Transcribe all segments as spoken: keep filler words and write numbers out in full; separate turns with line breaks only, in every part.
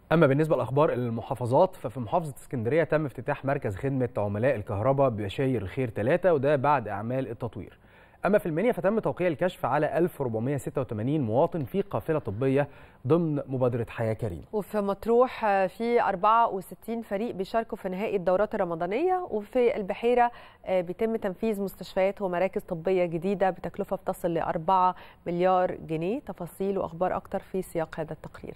أما بالنسبة لأخبار المحافظات ففي محافظة اسكندرية تم افتتاح مركز خدمة عملاء الكهرباء ببشاير الخير ثلاثة وده بعد أعمال التطوير. أما في المنيا فتم توقيع الكشف على ألف وأربعمائة وستة وثمانين مواطن في قافلة طبية ضمن مبادرة حياة كريمة.
وفي مطروح في أربعة وستين فريق بيشاركوا في نهائي الدورات الرمضانية، وفي البحيرة بيتم تنفيذ مستشفيات ومراكز طبية جديدة بتكلفة بتصل لأربعة مليار جنيه. تفاصيل وأخبار أكتر في سياق هذا التقرير.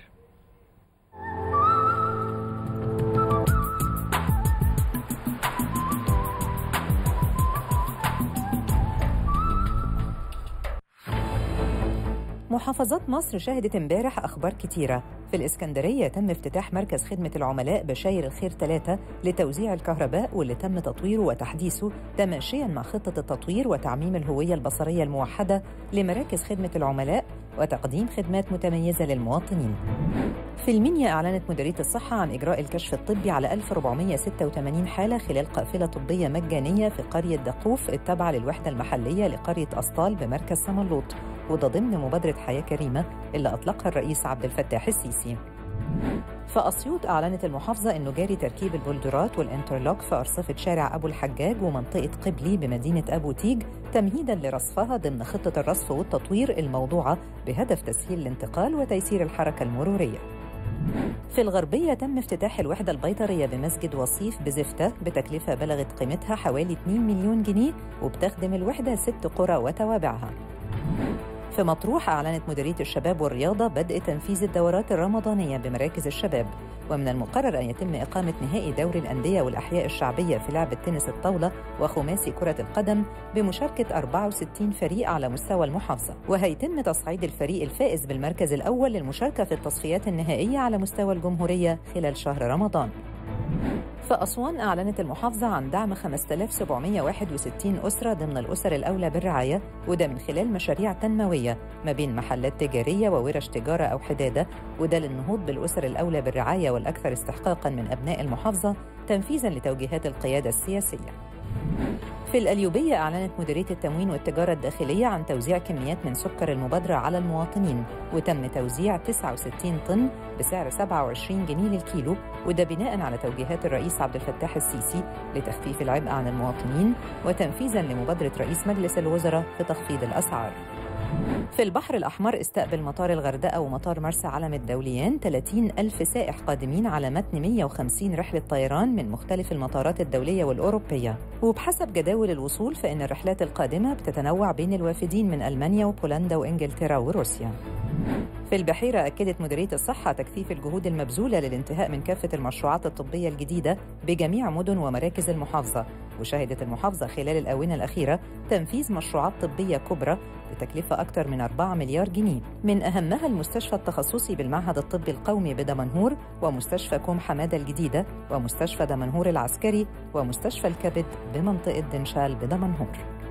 محافظات مصر شهدت امبارح أخبار كتيرة. في الإسكندرية تم افتتاح مركز خدمة العملاء بشاير الخير ثلاثة لتوزيع الكهرباء واللي تم تطويره وتحديثه تماشياً مع خطة التطوير وتعميم الهوية البصرية الموحدة لمراكز خدمة العملاء وتقديم خدمات متميزة للمواطنين. في المنيا أعلنت مديرية الصحة عن إجراء الكشف الطبي على ألف وأربعمائة وستة وثمانين حالة خلال قافلة طبية مجانية في قرية دقوف التابعة للوحدة المحلية لقرية أسطال بمركز سمنلوط، وده ضمن مبادرة حياة كريمة اللي أطلقها الرئيس عبد الفتاح السيسي. في أسيوط أعلنت المحافظة أنه جاري تركيب البولدرات والإنترلوك في أرصفة شارع أبو الحجاج ومنطقة قبلي بمدينة أبو تيج تمهيداً لرصفها ضمن خطة الرصف والتطوير الموضوعة بهدف تسهيل الانتقال وتيسير الحركة المرورية. في الغربية تم افتتاح الوحدة البيطرية بمسجد وصيف بزفتة بتكلفة بلغت قيمتها حوالي اثنين مليون جنيه، وبتخدم الوحدة ست قرى وتوابعها. في مطروح أعلنت مديرية الشباب والرياضة بدء تنفيذ الدورات الرمضانية بمراكز الشباب، ومن المقرر أن يتم إقامة نهائي دوري الأندية والأحياء الشعبية في لعبة تنس الطاولة وخماسي كرة القدم بمشاركة أربعة وستين فريق على مستوى المحافظة، وهيتم تصعيد الفريق الفائز بالمركز الأول للمشاركة في التصفيات النهائية على مستوى الجمهورية خلال شهر رمضان. في أسوان أعلنت المحافظة عن دعم خمسة آلاف وسبعمائة وواحد وستين أسرة ضمن الأسر الأولى بالرعاية، وده من خلال مشاريع تنموية ما بين محلات تجارية وورش تجارة أو حدادة، وده للنهوض بالأسر الأولى بالرعاية والأكثر استحقاقاً من أبناء المحافظة تنفيذاً لتوجيهات القيادة السياسية. في القليوبية أعلنت مديرية التموين والتجارة الداخلية عن توزيع كميات من سكر المبادرة على المواطنين، وتم توزيع تسعة وستين طن بسعر سبعة وعشرين جنيه للكيلو، وده بناء على توجيهات الرئيس عبد الفتاح السيسي لتخفيف العبء عن المواطنين وتنفيذاً لمبادرة رئيس مجلس الوزراء في تخفيض الأسعار. في البحر الأحمر استقبل مطار الغردقة ومطار مرسى علم الدوليان ثلاثين ألف سائح قادمين على متن مئة وخمسين رحلة طيران من مختلف المطارات الدولية والأوروبية، وبحسب جداول الوصول فإن الرحلات القادمة بتتنوع بين الوافدين من ألمانيا وبولندا وإنجلترا وروسيا. في البحيرة أكدت مديرية الصحة تكثيف الجهود المبذولة للانتهاء من كافة المشروعات الطبية الجديدة بجميع مدن ومراكز المحافظة، وشهدت المحافظة خلال الآونة الأخيرة تنفيذ مشروعات طبية كبرى بتكلفة أكثر من أربعة مليار جنيه، من أهمها المستشفى التخصصي بالمعهد الطبي القومي بدمنهور، ومستشفى كوم حمادة الجديدة، ومستشفى دمنهور العسكري، ومستشفى الكبد بمنطقة دنشال بدمنهور.